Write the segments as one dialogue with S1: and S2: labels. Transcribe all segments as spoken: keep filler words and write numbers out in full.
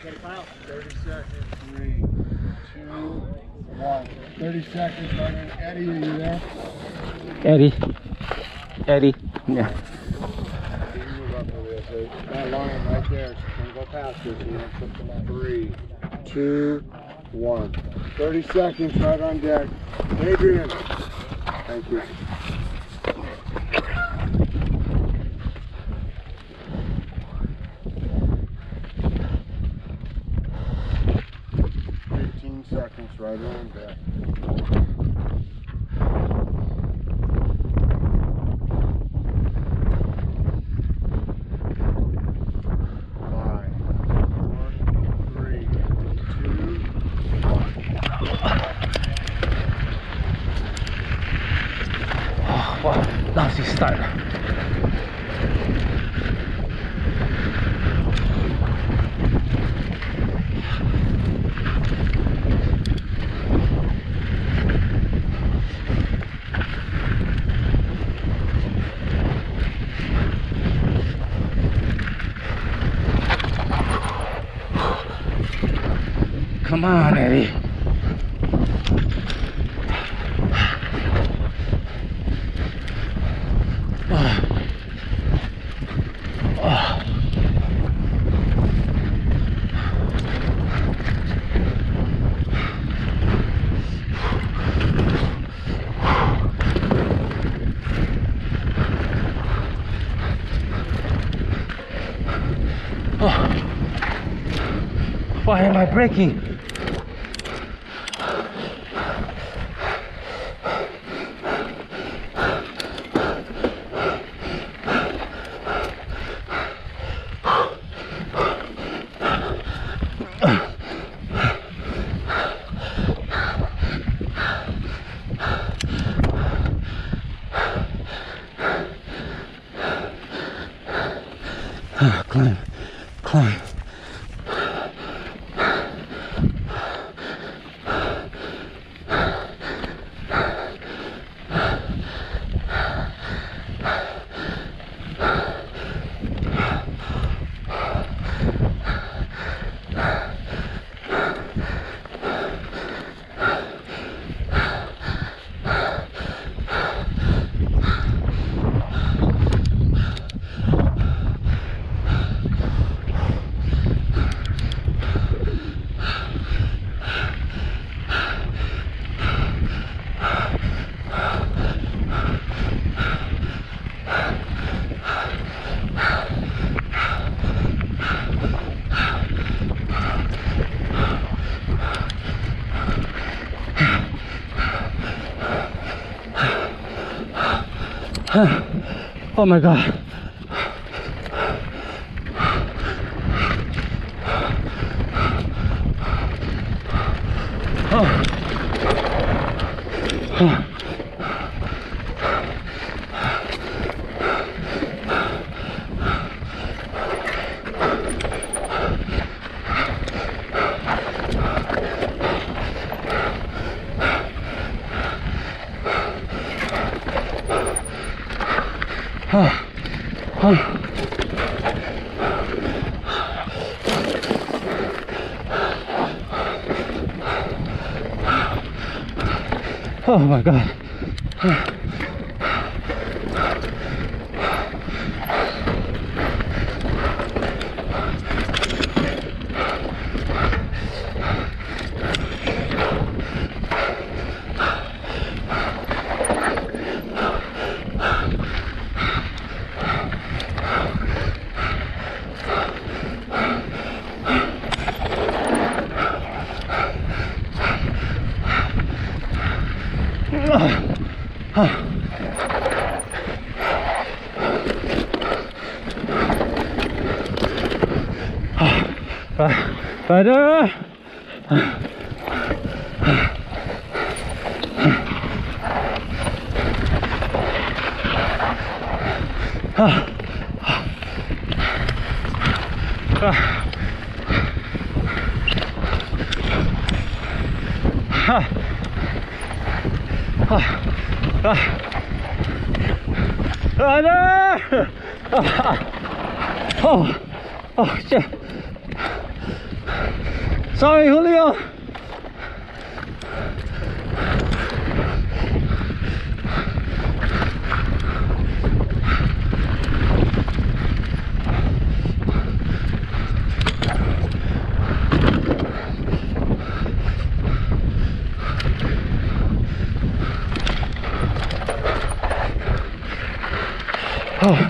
S1: thirty seconds. Three, two, one. thirty seconds. Right on. Eddie, are you there?
S2: Eddie. Eddie. Yeah.
S1: That line right there. Don't go past it. You don't flip the line. Three, two, one. thirty seconds. Right on deck. Adrian. Thank you. fifteen seconds. Right on deck.
S2: Lousy start. Come on, Eddie. Why am I braking? Climb, climb. Oh my God. Oh. Oh. Oh, oh. Oh my God. Better. Oh, oh shit. Sorry, Julio. Oh.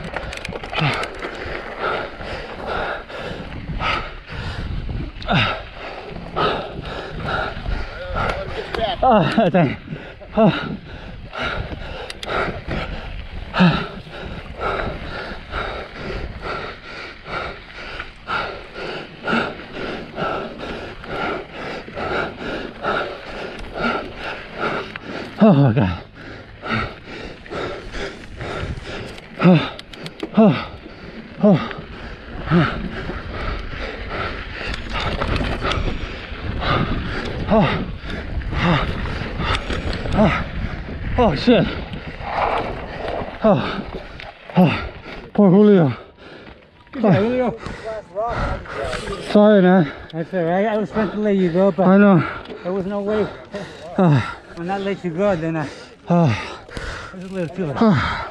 S2: Oh, dang. Oh. Oh my God. Oh, oh, oh, oh, oh, oh, oh, shit. Oh, oh, poor Julio.
S3: Good day, Julio.
S2: Sorry, man.
S3: That's all right. I was trying to let you go, but
S2: I know.
S3: there was no way.
S2: Oh,
S3: When I let you go, then I
S2: oh,
S3: was a little too late.
S2: oh.